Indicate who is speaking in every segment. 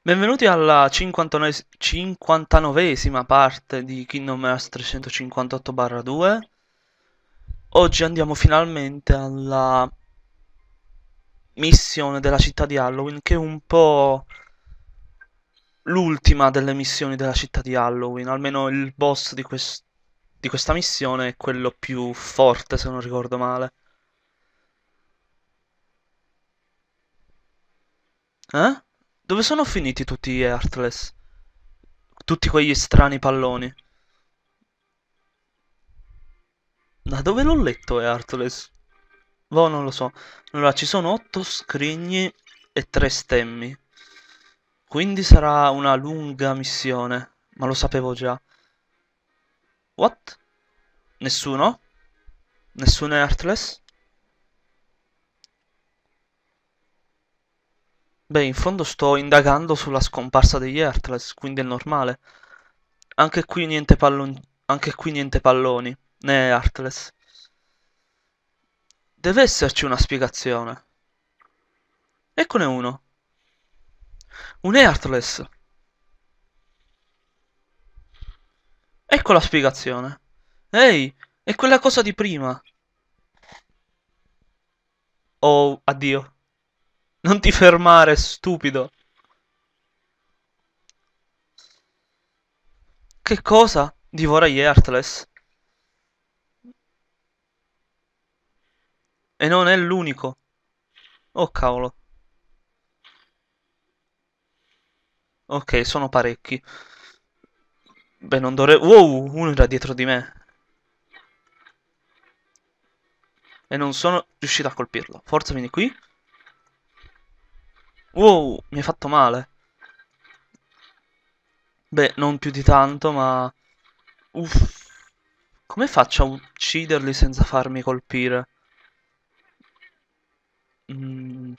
Speaker 1: Benvenuti alla 59esima parte di Kingdom Hearts 358/2. Oggi andiamo finalmente alla missione della città di Halloween, che è un po' l'ultima delle missioni della città di Halloween. Almeno il boss di questa missione è quello più forte, se non ricordo male. Eh? Dove sono finiti tutti gli Heartless? Tutti quegli strani palloni. Da dove l'ho letto Heartless? Boh, non lo so. Allora, ci sono 8 scrigni e 3 stemmi. Quindi sarà una lunga missione. Ma lo sapevo già. What? Nessuno? Nessuno è Heartless? Beh, in fondo sto indagando sulla scomparsa degli Heartless, quindi è normale. Anche qui niente Anche qui niente palloni, né Heartless. Deve esserci una spiegazione. Eccone uno. Un Heartless. Ecco la spiegazione. Ehi, è quella cosa di prima. Oh, addio. Non ti fermare, stupido. Che cosa? Divora gli Heartless? E non è l'unico. Oh, cavolo. Ok, sono parecchi. Beh, non dovrei... Wow, uno era dietro di me. E non sono riuscito a colpirlo. Forza, vieni qui. Wow, mi hai fatto male. Beh, non più di tanto, ma... Uff. Come faccio a ucciderli senza farmi colpire? Mm.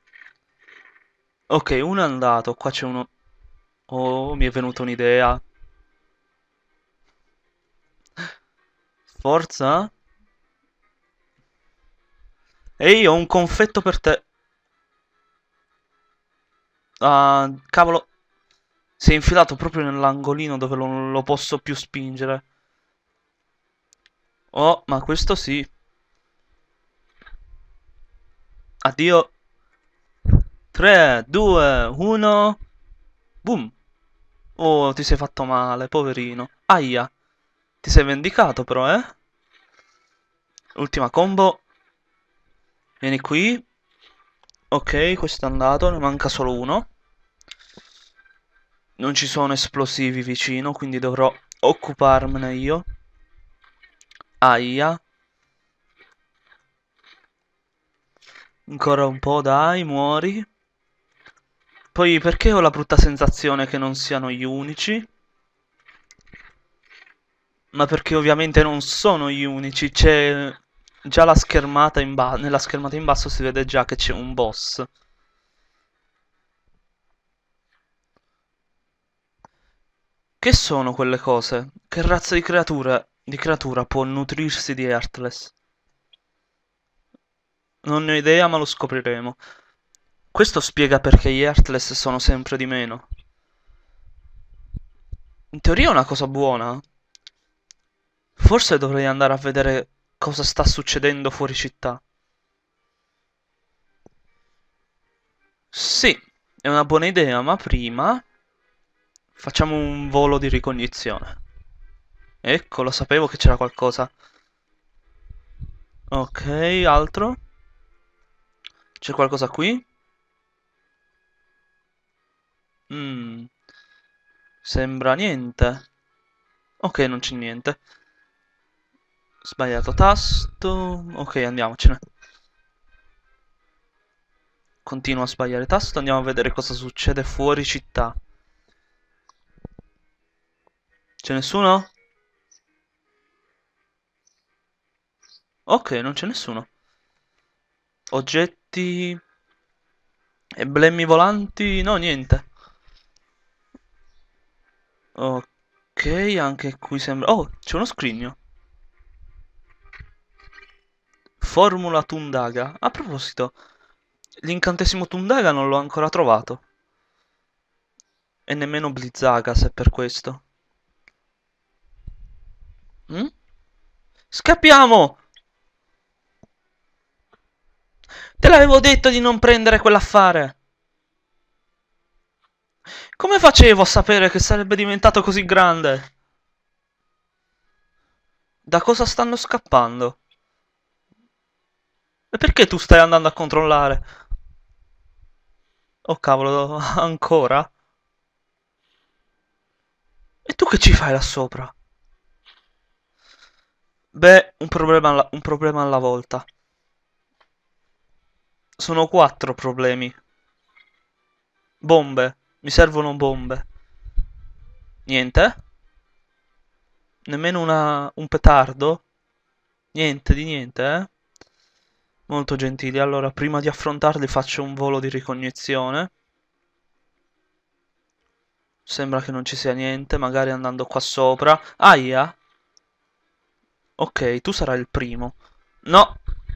Speaker 1: Ok, uno è andato. Qua c'è uno... Oh, mi è venuta un'idea. Forza. Ehi, ho un confetto per te. Ah, cavolo. Si è infilato proprio nell'angolino dove non lo posso più spingere. Oh, ma questo sì. Addio. 3, 2, 1. Boom. Oh, ti sei fatto male, poverino. Aia. Ti sei vendicato però, eh? Ultima combo. Vieni qui. Ok, questo è andato. Ne manca solo uno. Non ci sono esplosivi vicino, quindi dovrò occuparmene io. Aia. Ancora un po', dai, muori. Poi perché ho la brutta sensazione che non siano gli unici? Ma perché ovviamente non sono gli unici, c'è già la schermata in basso, nella schermata in basso si vede già che c'è un boss. Che sono quelle cose? Che razza di creatura può nutrirsi di Heartless? Non ne ho idea, ma lo scopriremo. Questo spiega perché gli Heartless sono sempre di meno. In teoria è una cosa buona. Forse dovrei andare a vedere cosa sta succedendo fuori città. Sì, è una buona idea, ma prima facciamo un volo di ricognizione. Ecco, lo sapevo che c'era qualcosa. Ok, altro? C'è qualcosa qui? Mm, sembra niente. Ok, non c'è niente. Sbagliato tasto. Ok, andiamocene. Continuo a sbagliare tasto. Andiamo a vedere cosa succede fuori città. C'è nessuno? Ok, non c'è nessuno. Oggetti... Emblemi volanti? No, niente. Ok, anche qui sembra... Oh, c'è uno scrigno. Formula Tundaga. A proposito, l'incantesimo Tundaga non l'ho ancora trovato. E nemmeno Blizzaga, se per questo. Mm? Scappiamo! Te l'avevo detto di non prendere quell'affare! Come facevo a sapere che sarebbe diventato così grande? Da cosa stanno scappando? E perché tu stai andando a controllare? Oh cavolo, ancora? E tu che ci fai là sopra? Beh, un problema alla volta. Sono 4 problemi. Bombe. Mi servono bombe. Niente? Nemmeno un petardo? Niente di niente, eh? Molto gentili. Allora, prima di affrontarli faccio un volo di ricognizione. Sembra che non ci sia niente, magari andando qua sopra. Aia! Ok, tu sarai il primo. No!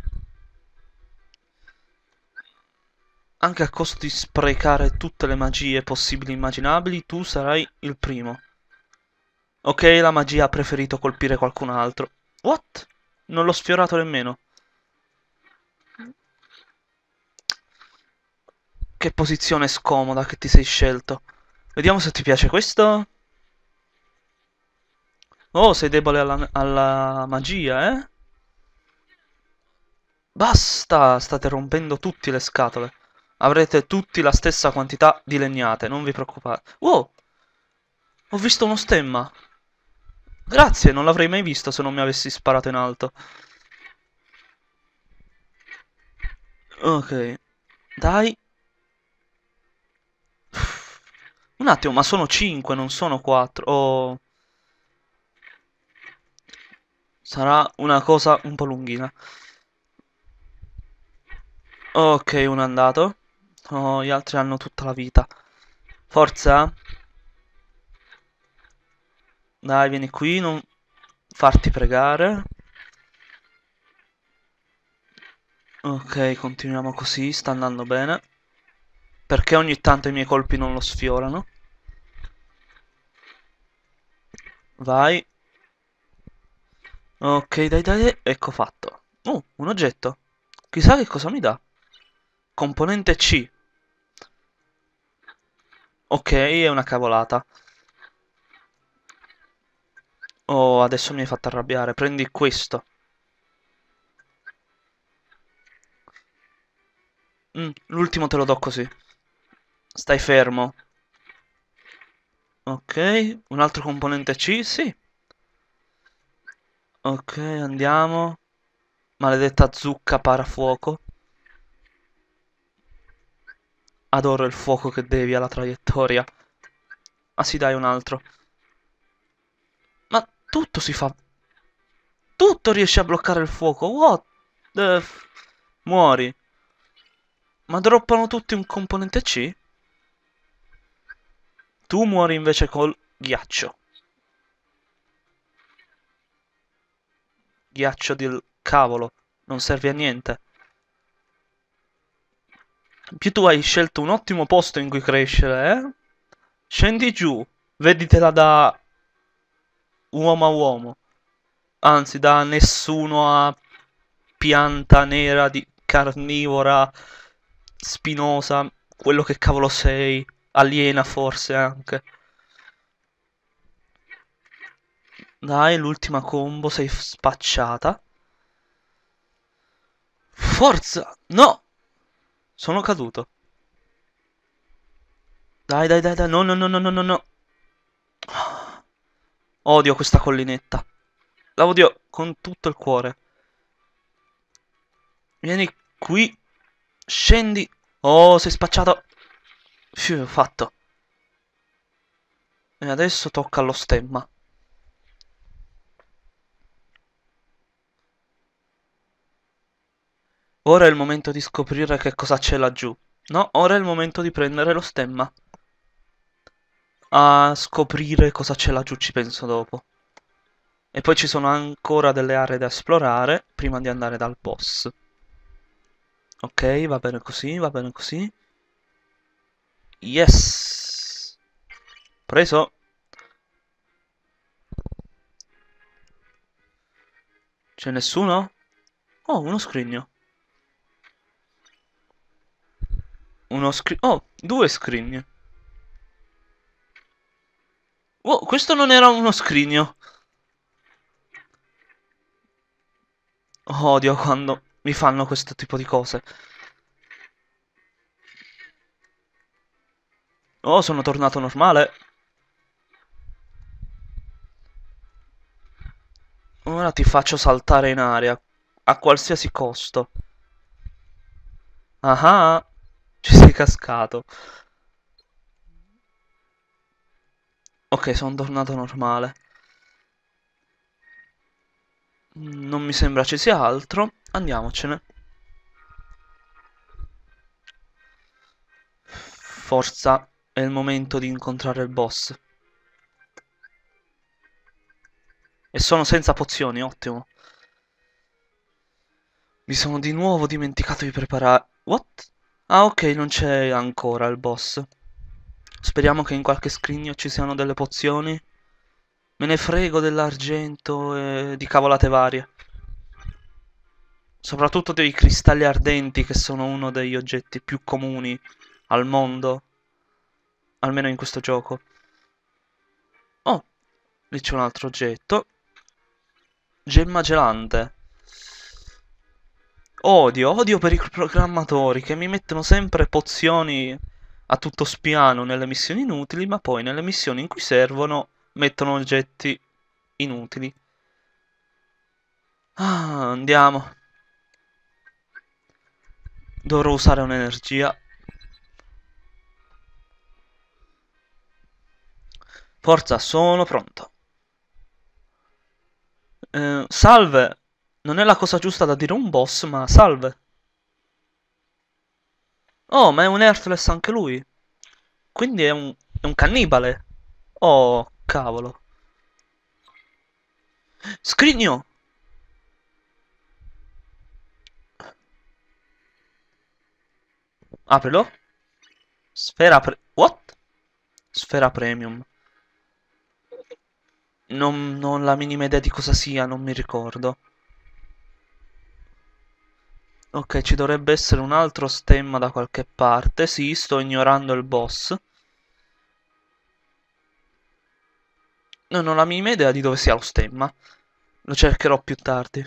Speaker 1: Anche a costo di sprecare tutte le magie possibili e immaginabili, tu sarai il primo. Ok, la magia ha preferito colpire qualcun altro. What? Non l'ho sfiorato nemmeno. Che posizione scomoda che ti sei scelto. Vediamo se ti piace questo. Oh, sei debole alla magia, eh? Basta, state rompendo tutti le scatole. Avrete tutti la stessa quantità di legnate, non vi preoccupate. Wow, ho visto uno stemma. Grazie, non l'avrei mai visto se non mi avessi sparato in alto. Ok, dai. Un attimo, ma sono 5, non sono 4. Oh, sarà una cosa un po' lunghina. Ok, uno è andato. Oh, gli altri hanno tutta la vita. Forza. Dai, vieni qui, non farti pregare. Ok, continuiamo così, sta andando bene. Perché ogni tanto i miei colpi non lo sfiorano. Vai. Ok, dai, dai, ecco fatto. Un oggetto. Chissà che cosa mi dà. Componente C. Ok, è una cavolata. Oh, adesso mi hai fatto arrabbiare. Prendi questo. L'ultimo te lo do così. Stai fermo. Ok, un altro componente C, sì. Ok, andiamo. Maledetta zucca parafuoco. Adoro il fuoco che devia la traiettoria. Ah sì, dai, un altro. Ma tutto si fa... Tutto riesce a bloccare il fuoco. What Muori. Ma droppano tutti un componente C? Tu muori invece col ghiaccio. Ghiaccio del cavolo. Non serve a niente. In più tu hai scelto un ottimo posto in cui crescere, eh? Scendi giù. Veditela da uomo a uomo. Anzi, da nessuno a pianta nera di carnivora, spinosa, quello che cavolo sei, aliena forse anche. Dai, l'ultima combo, sei spacciata. Forza! No! Sono caduto. Dai, dai, dai, dai, no, no, no, no, no, no, no. Odio questa collinetta. La odio con tutto il cuore. Vieni qui. Scendi. Oh, sei spacciato. Fiu, fatto. E adesso tocca allo stemma. Ora è il momento di scoprire che cosa c'è laggiù. No, ora è il momento di prendere lo stemma. A scoprire cosa c'è laggiù ci penso dopo. E poi ci sono ancora delle aree da esplorare prima di andare dal boss. Ok, va bene così, va bene così. Yes! Preso. C'è nessuno? Oh, uno scrigno. Oh, due scrigni. Oh, questo non era uno scrigno. Odio quando mi fanno questo tipo di cose. Oh, sono tornato normale. Ora ti faccio saltare in aria. A qualsiasi costo. Ah, ci sei cascato. Ok, sono tornato normale. Non mi sembra ci sia altro. Andiamocene. Forza, è il momento di incontrare il boss. E sono senza pozioni, ottimo. Mi sono di nuovo dimenticato di preparare... What? Ah, ok, non c'è ancora il boss. Speriamo che in qualche scrigno ci siano delle pozioni. Me ne frego dell'argento e di cavolate varie. Soprattutto dei cristalli ardenti che sono uno degli oggetti più comuni al mondo. Almeno in questo gioco. Oh, lì c'è un altro oggetto. Gemma gelante. Odio per i programmatori che mi mettono sempre pozioni a tutto spiano nelle missioni inutili, ma poi nelle missioni in cui servono mettono oggetti inutili. Ah, andiamo. Dovrò usare un'energia. Forza, sono pronto. Salve. Non è la cosa giusta da dire a un boss, ma salve. Oh, ma è un Earthless anche lui. Quindi è un cannibale. Oh, cavolo. Scrigno! Aprilo. What? Sfera premium. Non ho la minima idea di cosa sia, non mi ricordo. Ok, ci dovrebbe essere un altro stemma da qualche parte. Sì, sto ignorando il boss. Non ho la minima idea di dove sia lo stemma. Lo cercherò più tardi.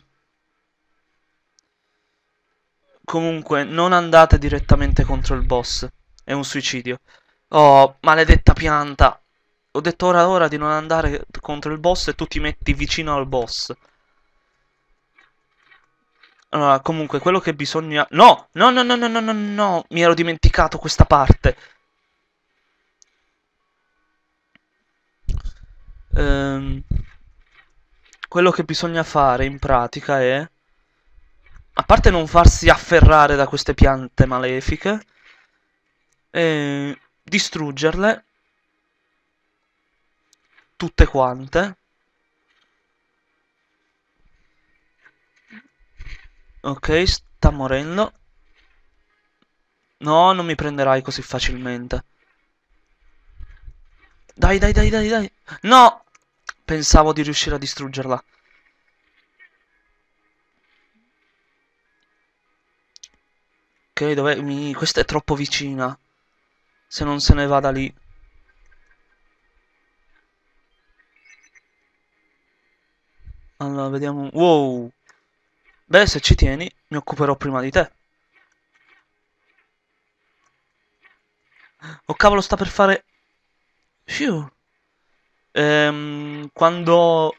Speaker 1: Comunque, non andate direttamente contro il boss. È un suicidio. Oh, maledetta pianta. Ho detto ora di non andare contro il boss e tu ti metti vicino al boss. Allora, comunque, quello che bisogna... No! No, no, no, no, no, no, no! Mi ero dimenticato questa parte. Ehm, quello che bisogna fare in pratica è... A parte non farsi afferrare da queste piante malefiche, distruggerle tutte quante. Ok, sta morendo. No, non mi prenderai così facilmente. Dai, dai, dai, dai, dai. No! Pensavo di riuscire a distruggerla. Ok, dov'è? Questa è troppo vicina. Se non se ne va da lì. Allora, vediamo. Wow. Beh, se ci tieni, mi occuperò prima di te. Oh, cavolo, sta per fare... Phew. Quando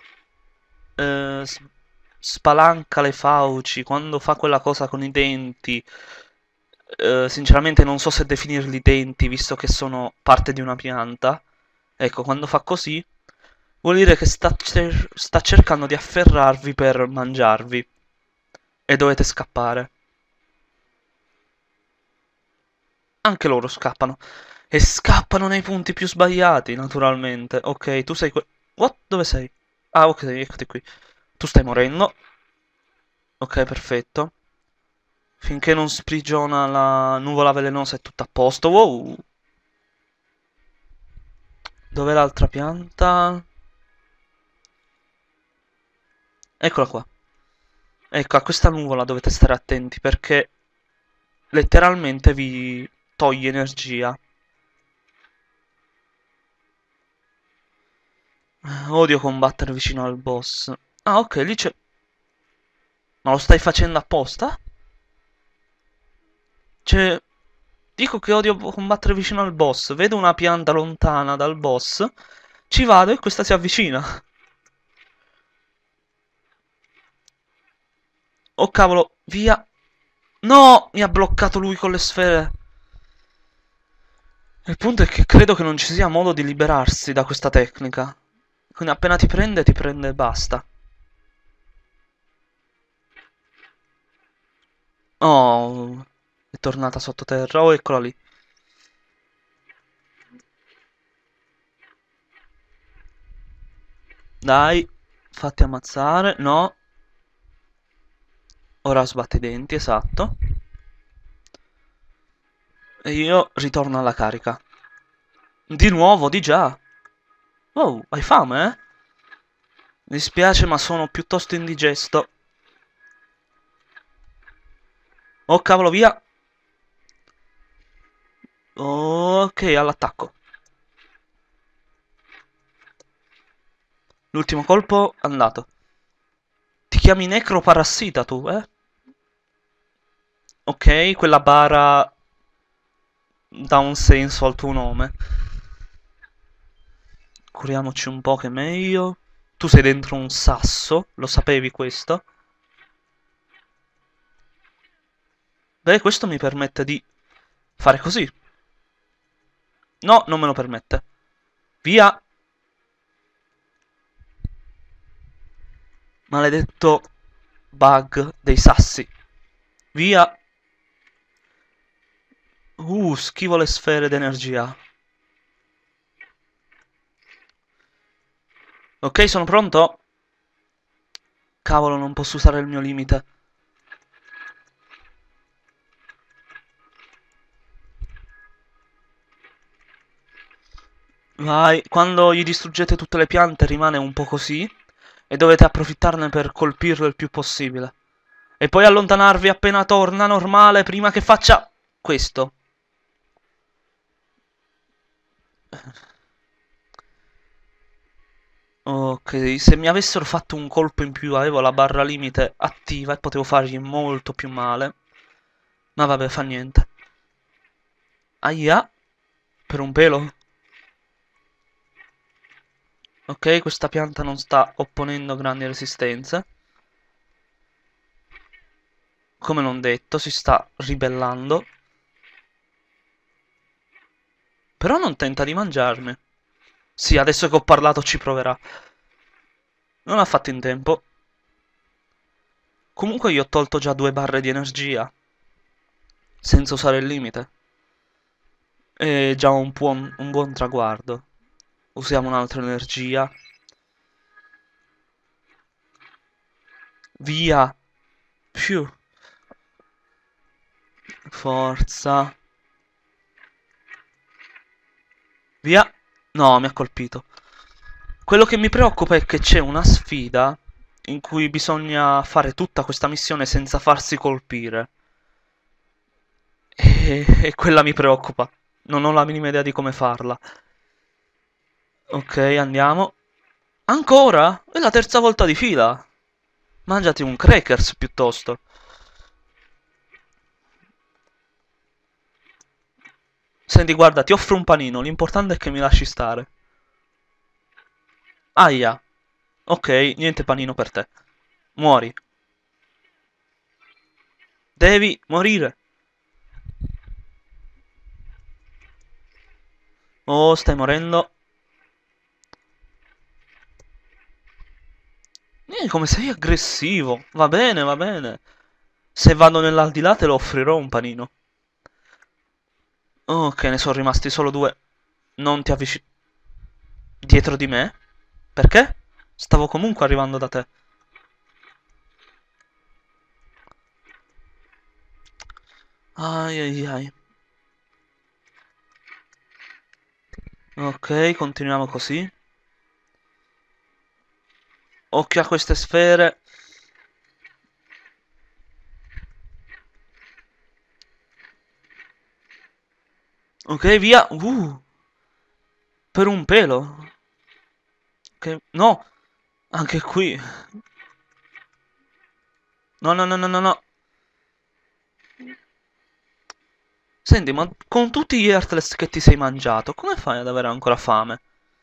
Speaker 1: spalanca le fauci, quando fa quella cosa con i denti, sinceramente non so se definirli denti, visto che sono parte di una pianta. Ecco, quando fa così, vuol dire che sta cercando di afferrarvi per mangiarvi. E dovete scappare. Anche loro scappano. E scappano nei punti più sbagliati, naturalmente. Ok, tu sei... What? Dove sei? Ah, ok, eccoti qui. Tu stai morendo. Ok, perfetto. Finché non sprigiona la nuvola velenosa è tutto a posto. Wow. Dov'è l'altra pianta? Eccola qua. Ecco, a questa nuvola dovete stare attenti perché letteralmente vi toglie energia. Odio combattere vicino al boss. Ah, ok, lì c'è... Ma lo stai facendo apposta? Cioè, dico che odio combattere vicino al boss. Vedo una pianta lontana dal boss, ci vado e questa si avvicina. Oh cavolo, via. No, mi ha bloccato lui con le sfere. Il punto è che credo che non ci sia modo di liberarsi da questa tecnica. Quindi appena ti prende e basta. Oh, è tornata sottoterra. Oh, eccola lì. Dai, fatti ammazzare. No. Ora sbatte i denti, esatto. E io ritorno alla carica. Di nuovo, di già. Oh, hai fame, eh? Mi dispiace, ma sono piuttosto indigesto. Oh, cavolo, via. Ok, all'attacco. L'ultimo colpo andato. Ti chiami necroparassita tu, eh? Ok, quella bara dà un senso al tuo nome. Curiamoci un po' che è meglio. Tu sei dentro un sasso, lo sapevi questo? Beh, questo mi permette di fare così. No, non me lo permette. Via! Maledetto bug dei sassi. Via! Schivo le sfere d'energia. Ok, sono pronto? Cavolo, non posso usare il mio limite. Vai, quando gli distruggete tutte le piante rimane un po' così e dovete approfittarne per colpirlo il più possibile. E poi allontanarvi appena torna normale prima che faccia questo. Ok, se mi avessero fatto un colpo in più avevo la barra limite attiva e potevo fargli molto più male. Ma vabbè, fa niente. Aia, per un pelo. Ok, questa pianta non sta opponendo grandi resistenze. Come non detto, si sta ribellando. Però non tenta di mangiarmi. Sì, adesso che ho parlato ci proverà. Non ha fatto in tempo. Comunque io ho tolto già 2 barre di energia. Senza usare il limite. È già un buon traguardo. Usiamo un'altra energia. Via. Più. Forza. Via. No, mi ha colpito. Quello che mi preoccupa è che c'è una sfida in cui bisogna fare tutta questa missione senza farsi colpire. E quella mi preoccupa. Non ho la minima idea di come farla. Ok, andiamo. Ancora? È la terza volta di fila. Mangiati un crackers piuttosto. Senti, guarda, ti offro un panino. L'importante è che mi lasci stare. Aia. Ok, niente panino per te. Muori. Devi morire. Oh, stai morendo. Come sei aggressivo. Va bene, va bene. Se vado nell'aldilà te lo offrirò un panino. Ok, ne sono rimasti solo 2. Non ti avvicini. Dietro di me? Perché? Stavo comunque arrivando da te. Ai ai ai. Ok, continuiamo così. Occhio a queste sfere. Ok, via. Per un pelo. No, anche qui. No, no, no, no, no, no. Senti, ma con tutti gli Heartless che ti sei mangiato, come fai ad avere ancora fame?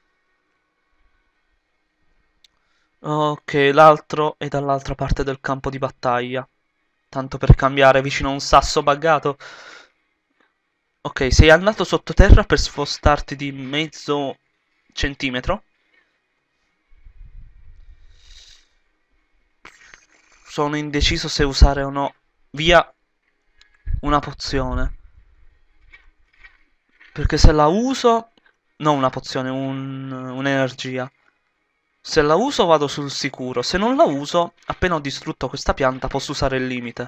Speaker 1: Ok, l'altro è dall'altra parte del campo di battaglia. Tanto per cambiare, vicino a un sasso buggato. Ok, sei andato sottoterra per spostarti di mezzo centimetro. Sono indeciso se usare o no. Via una pozione. Perché se la uso... Non una pozione, un'energia. Se la uso vado sul sicuro. Se non la uso, appena ho distrutto questa pianta, posso usare il limite.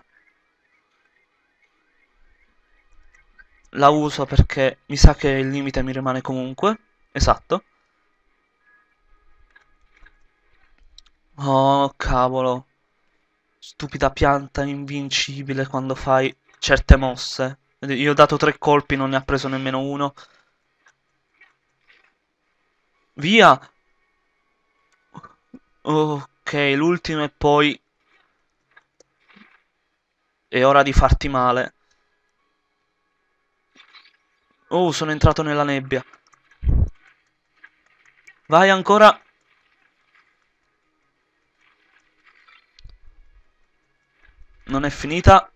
Speaker 1: La uso perché mi sa che il limite mi rimane comunque. Esatto. Oh, cavolo. Stupida pianta invincibile quando fai certe mosse. Io ho dato 3 colpi, non ne ha preso nemmeno uno. Via! Ok, l'ultimo e poi è ora di farti male. Oh, sono entrato nella nebbia. Vai ancora. Non è finita.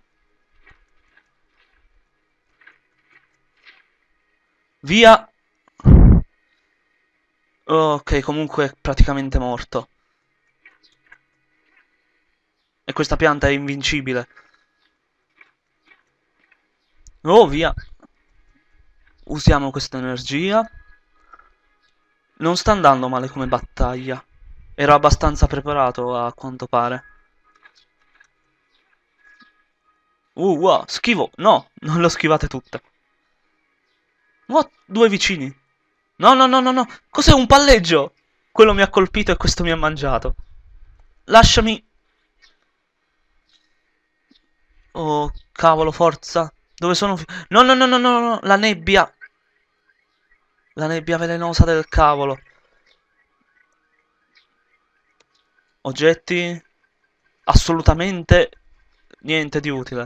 Speaker 1: Via. Ok, comunque è praticamente morto. E questa pianta è invincibile. Oh, via. Usiamo questa energia. Non sta andando male come battaglia. Ero abbastanza preparato a quanto pare. Wow, schivo. No, non lo schivate tutte. What? Due vicini. No, no, no, no, no. Cos'è un palleggio? Quello mi ha colpito e questo mi ha mangiato. Lasciami. Oh, cavolo, forza. Dove sono? No, no, no, no, no, no. La nebbia. La nebbia velenosa del cavolo. Oggetti? Assolutamente niente di utile.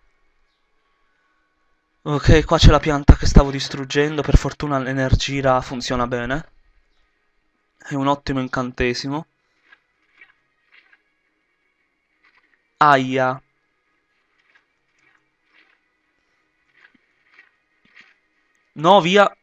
Speaker 1: Ok, qua c'è la pianta che stavo distruggendo. Per fortuna l'energira funziona bene. È un ottimo incantesimo. Aia. No, via.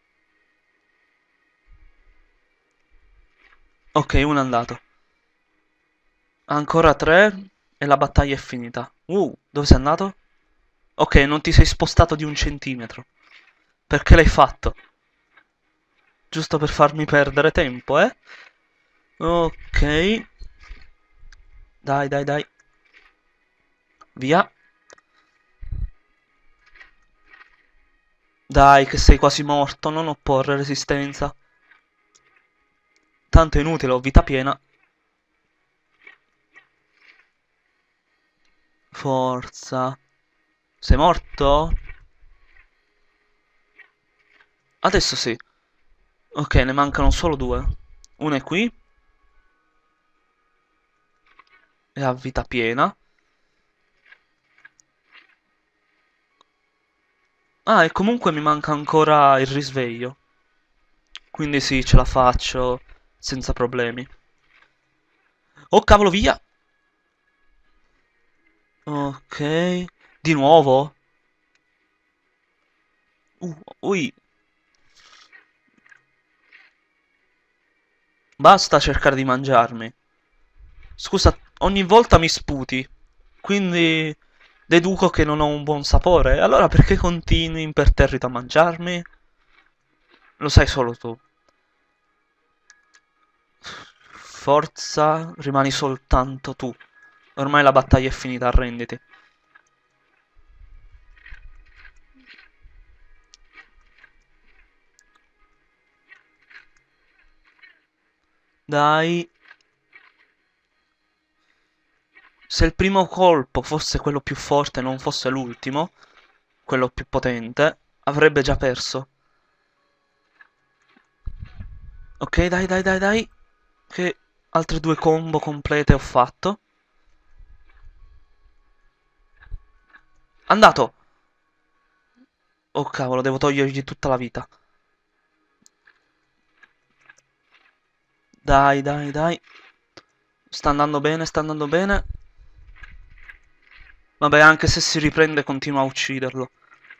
Speaker 1: Ok, uno è andato. Ancora 3 e la battaglia è finita. Dove sei andato? Ok, non ti sei spostato di un centimetro. Perché l'hai fatto? Giusto per farmi perdere tempo, eh? Ok. Dai, dai, dai. Via. Dai, che sei quasi morto. Non opporre resistenza. Tanto è inutile, ho vita piena. Forza. Sei morto? Adesso sì. Ok, ne mancano solo 2. Uno è qui. È a vita piena. Ah, e comunque mi manca ancora il risveglio. Quindi sì, ce la faccio senza problemi. Oh, cavolo, via! Ok. Di nuovo? Ui. Basta cercare di mangiarmi. Scusa, ogni volta mi sputi. Quindi deduco che non ho un buon sapore. Allora perché continui imperterrito a mangiarmi? Lo sai solo tu. Forza, rimani soltanto tu. Ormai la battaglia è finita, arrenditi. Dai. Se il primo colpo fosse quello più forte e non fosse l'ultimo, quello più potente, avrebbe già perso. Ok, dai, dai, dai, dai. Che altre due combo complete ho fatto. Andato! Oh cavolo, devo togliergli tutta la vita. Dai, dai, dai. Sta andando bene, sta andando bene. Vabbè, anche se si riprende, continua a ucciderlo.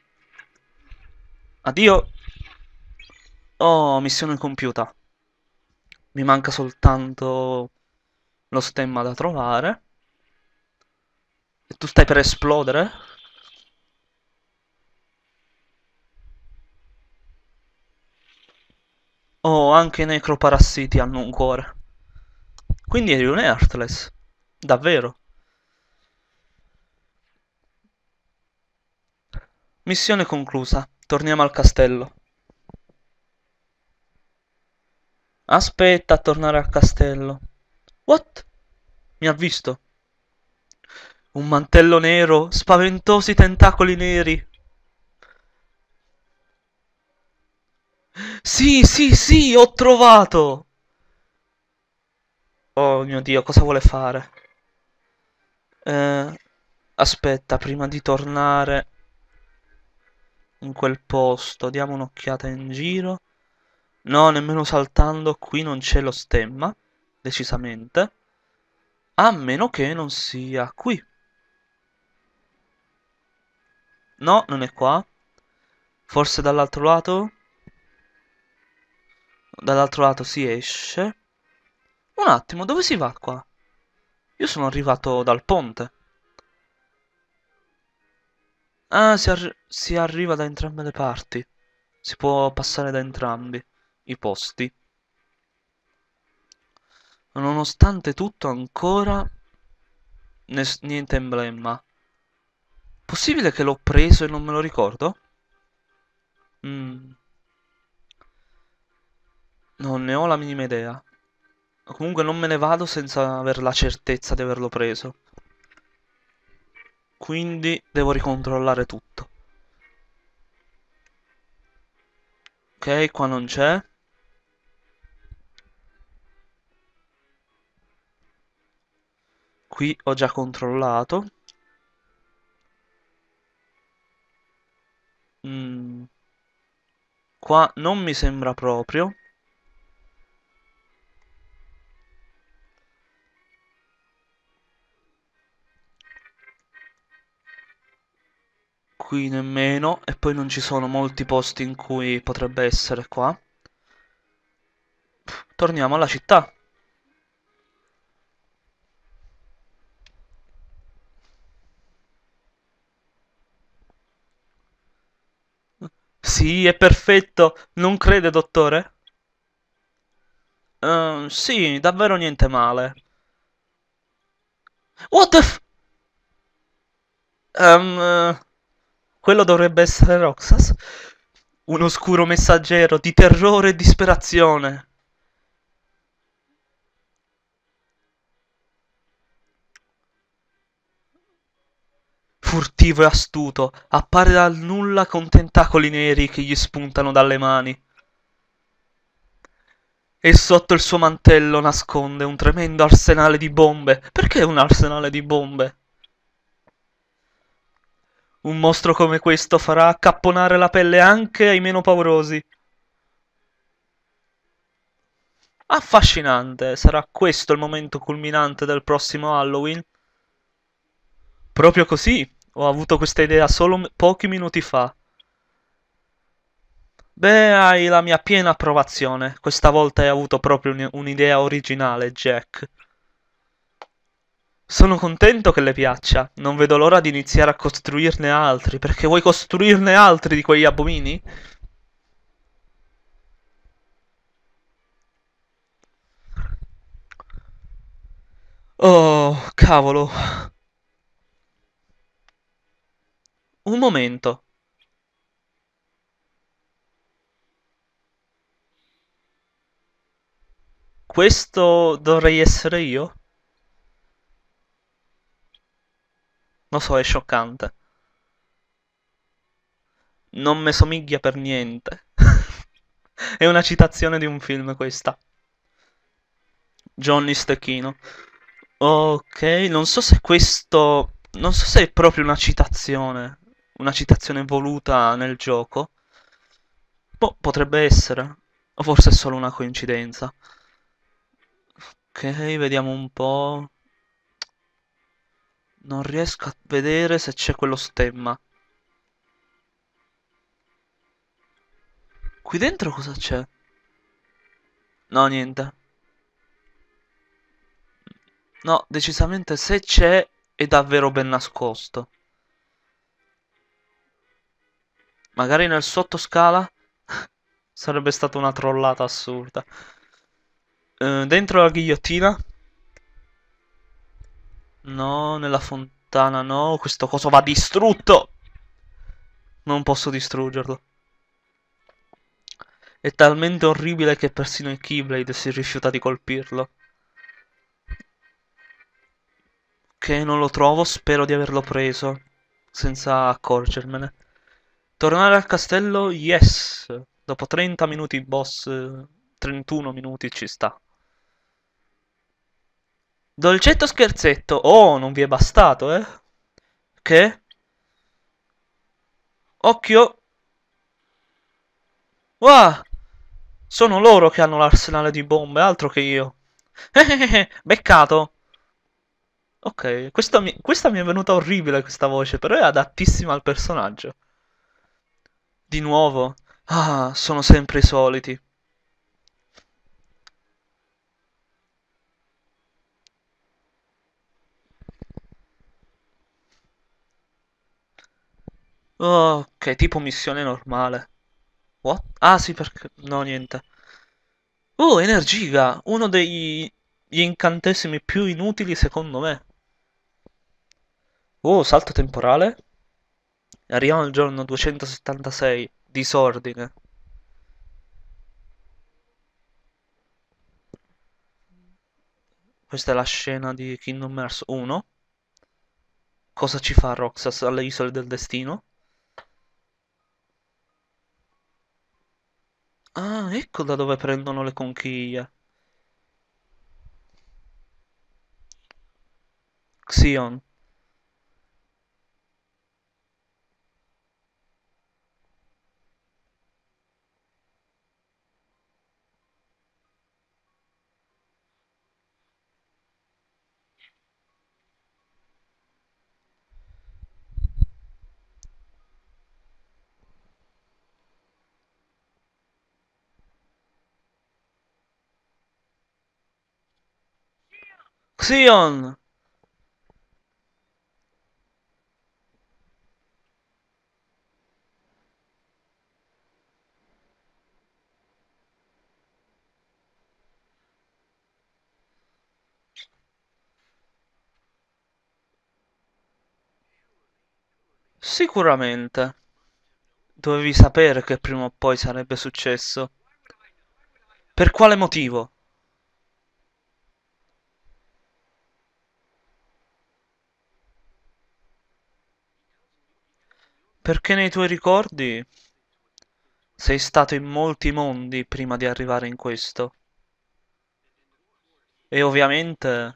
Speaker 1: Addio. Oh, missione compiuta. Mi manca soltanto lo stemma da trovare. E tu stai per esplodere? Oh, anche i necroparassiti hanno un cuore. Quindi eri un Heartless. Davvero. Missione conclusa. Torniamo al castello. Aspetta a tornare al castello. What? Mi ha visto. Un mantello nero, spaventosi tentacoli neri. Sì, sì, sì, ho trovato! Oh mio Dio, cosa vuole fare? Eh, aspetta, prima di tornare in quel posto, diamo un'occhiata in giro. No, nemmeno saltando, qui non c'è lo stemma, decisamente. A meno che non sia qui. No, non è qua. Forse dall'altro lato? Dall'altro lato si esce. Un attimo, dove si va qua? Io sono arrivato dal ponte. Ah, si arriva da entrambe le parti. Si può passare da entrambi i posti. Nonostante tutto, ancora niente emblema. Possibile che l'ho preso e non me lo ricordo? Mm, non ne ho la minima idea. Comunque non me ne vado senza avere la certezza di averlo preso. Quindi devo ricontrollare tutto. Ok, qua non c'è. Qui ho già controllato. Mm, qua non mi sembra proprio. Qui nemmeno. E poi non ci sono molti posti in cui potrebbe essere qua. Torniamo alla città. Sì, è perfetto. Non crede, dottore? Sì, davvero niente male. What the f... quello dovrebbe essere Roxas. Un oscuro messaggero di terrore e disperazione. Furtivo e astuto, appare dal nulla con tentacoli neri che gli spuntano dalle mani. E sotto il suo mantello nasconde un tremendo arsenale di bombe. Perché un arsenale di bombe? Un mostro come questo farà accapponare la pelle anche ai meno paurosi. Affascinante, sarà questo il momento culminante del prossimo Halloween? Proprio così, ho avuto questa idea solo pochi minuti fa. Beh, hai la mia piena approvazione. Questa volta hai avuto proprio un'idea originale, Jack. Sono contento che le piaccia. Non vedo l'ora di iniziare a costruirne altri. Perché vuoi costruirne altri di quegli abomini? Oh, cavolo. Un momento. Questo dovrei essere io? Lo so, è scioccante. Non me somiglia per niente. È una citazione di un film questa. Johnny Stecchino. Ok, non so se questo... Non so se è proprio una citazione. Una citazione voluta nel gioco. Boh, potrebbe essere. O forse è solo una coincidenza. Ok, vediamo un po'. Non riesco a vedere se c'è quello stemma. Qui dentro cosa c'è? No, niente. No, decisamente se c'è è davvero ben nascosto. Magari nel sottoscala sarebbe stata una trollata assurda. Dentro la ghigliottina? No, nella fontana no. Questo coso va distrutto. Non posso distruggerlo. È talmente orribile che persino il Keyblade si rifiuta di colpirlo. Che non lo trovo, spero di averlo preso. Senza accorgermene. Tornare al castello? Yes. Dopo 30 minuti boss, 31 minuti ci sta. Dolcetto scherzetto. Oh, non vi è bastato, eh? Che? Occhio. Wow! Sono loro che hanno l'arsenale di bombe, altro che io. Beccato. Ok, questa mi è venuta orribile questa voce, però è adattissima al personaggio. Di nuovo. Ah, sono sempre i soliti. Oh, ok, tipo missione normale. What? Ah, sì, perché... No, niente. Oh, Energiga! Uno degli gli incantesimi più inutili secondo me. Oh, salto temporale? Arriviamo al giorno 276. Disordine. Questa è la scena di Kingdom Hearts 1. Cosa ci fa Roxas alle isole del destino? Ah, ecco da dove prendono le conchiglie. Xion. Xion! Sicuramente. Dovevi sapere che prima o poi sarebbe successo. Per quale motivo? Perché nei tuoi ricordi sei stato in molti mondi prima di arrivare in questo. E ovviamente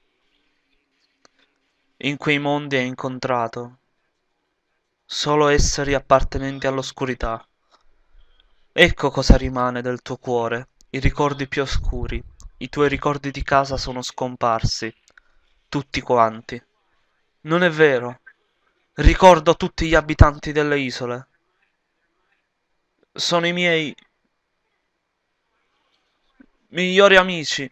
Speaker 1: in quei mondi hai incontrato solo esseri appartenenti all'oscurità. Ecco cosa rimane del tuo cuore, i ricordi più oscuri. I tuoi ricordi di casa sono scomparsi, tutti quanti. Non è vero. Ricordo tutti gli abitanti delle isole. Sono i miei migliori amici.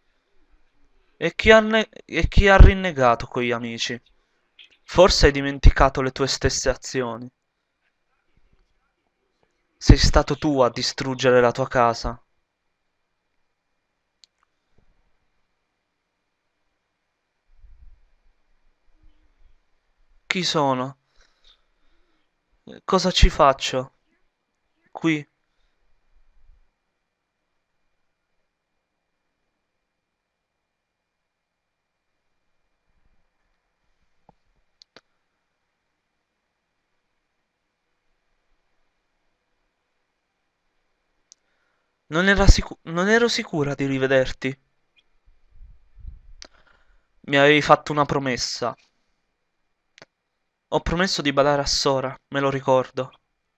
Speaker 1: E chi ha rinnegato quegli amici? Forse hai dimenticato le tue stesse azioni. Sei stato tu a distruggere la tua casa. Chi sono? Cosa ci faccio? Qui. Non ero sicura di rivederti. Mi avevi fatto una promessa. Ho promesso di badare a Sora, me lo ricordo.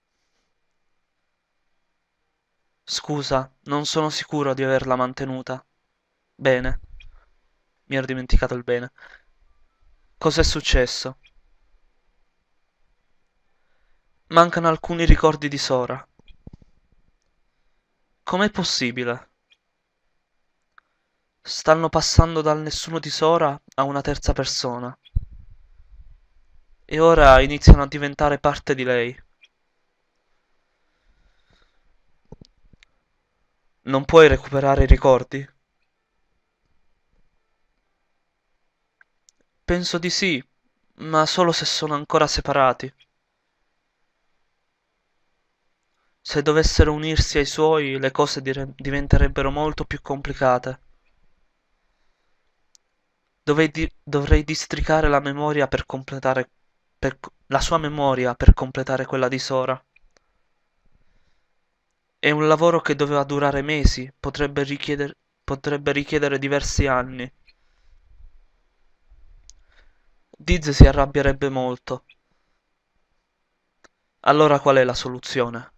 Speaker 1: Scusa, non sono sicuro di averla mantenuta. Bene, mi ero dimenticato il bene. Cos'è successo? Mancano alcuni ricordi di Sora. Com'è possibile? Stanno passando dal nessuno di Sora a una terza persona. E ora iniziano a diventare parte di lei. Non puoi recuperare i ricordi? Penso di sì, ma solo se sono ancora separati. Se dovessero unirsi ai suoi, le cose diventerebbero molto più complicate. Dovrei districare la memoria per completare la sua memoria per completare quella di Sora. È un lavoro che doveva durare mesi, potrebbe richiedere diversi anni. Diz si arrabbierebbe molto. Allora qual è la soluzione?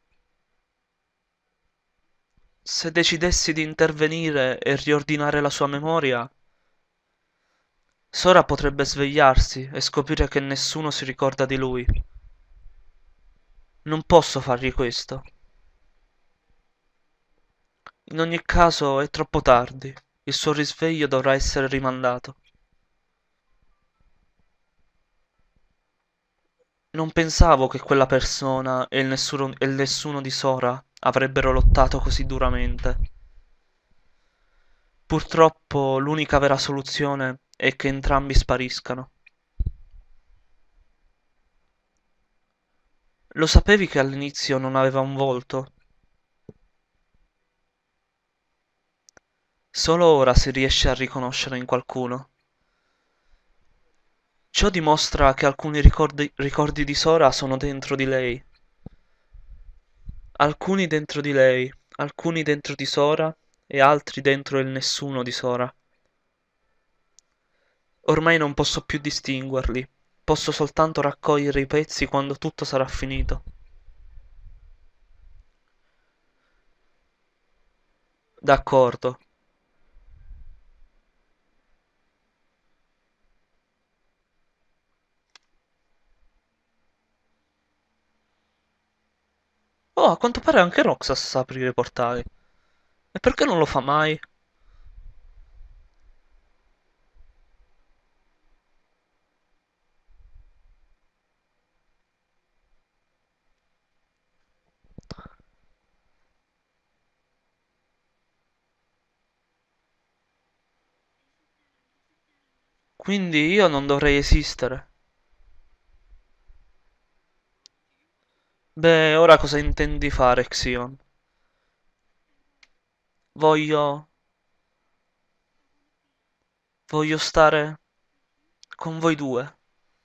Speaker 1: Se decidessi di intervenire e riordinare la sua memoria, Sora potrebbe svegliarsi e scoprire che nessuno si ricorda di lui. Non posso fargli questo. In ogni caso è troppo tardi. Il suo risveglio dovrà essere rimandato. Non pensavo che quella persona e il nessuno di Sora avrebbero lottato così duramente. Purtroppo l'unica vera soluzione è che entrambi spariscano. Lo sapevi che all'inizio non aveva un volto? Solo ora si riesce a riconoscere in qualcuno. Ciò dimostra che alcuni ricordi di Sora sono dentro di lei. Alcuni dentro di lei, alcuni dentro di Sora e altri dentro il nessuno di Sora. Ormai non posso più distinguerli. Posso soltanto raccogliere i pezzi quando tutto sarà finito. D'accordo. Oh, a quanto pare anche Roxas sa aprire i portali. E perché non lo fa mai? Quindi io non dovrei esistere. Beh, ora cosa intendi fare, Xion? Voglio... voglio stare con voi due.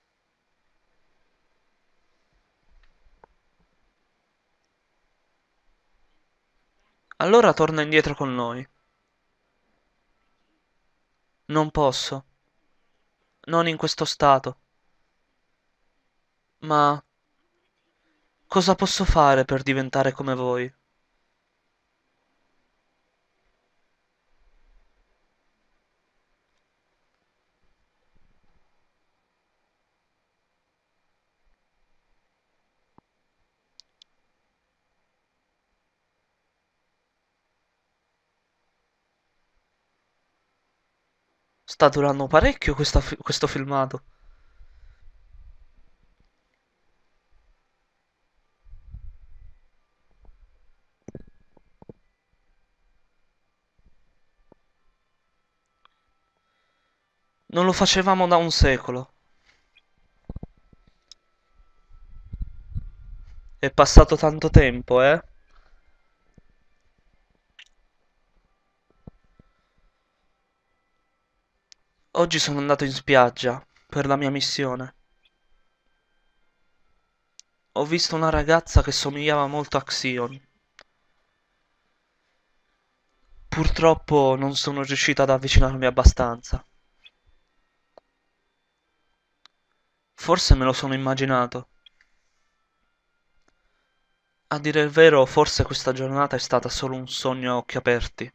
Speaker 1: Allora torna indietro con noi. Non posso. Non in questo stato. Ma cosa posso fare per diventare come voi? Sta durando parecchio questo filmato. Non lo facevamo da un secolo. È passato tanto tempo, eh? Oggi sono andato in spiaggia per la mia missione. Ho visto una ragazza che somigliava molto a Xion. Purtroppo non sono riuscito ad avvicinarmi abbastanza. Forse me lo sono immaginato. A dire il vero, forse questa giornata è stata solo un sogno a occhi aperti.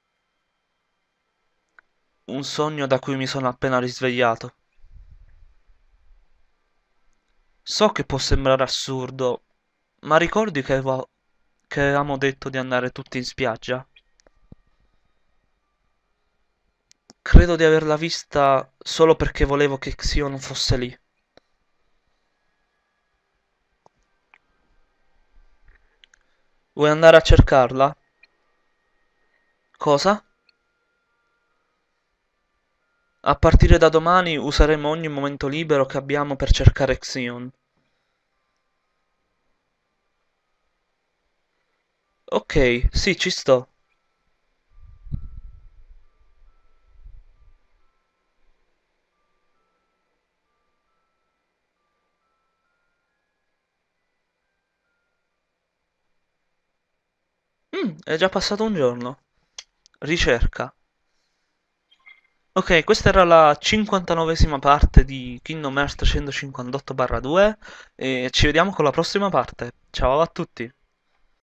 Speaker 1: Un sogno da cui mi sono appena risvegliato. So che può sembrare assurdo, ma ricordi che avevamo detto di andare tutti in spiaggia? Credo di averla vista solo perché volevo che Xio non fosse lì. Vuoi andare a cercarla? Cosa? A partire da domani useremo ogni momento libero che abbiamo per cercare Xion. Ok, sì, ci sto. È già passato un giorno. Ricerca. Ok, questa era la 59esima parte di Kingdom Hearts 358/2 e ci vediamo con la prossima parte. Ciao a tutti.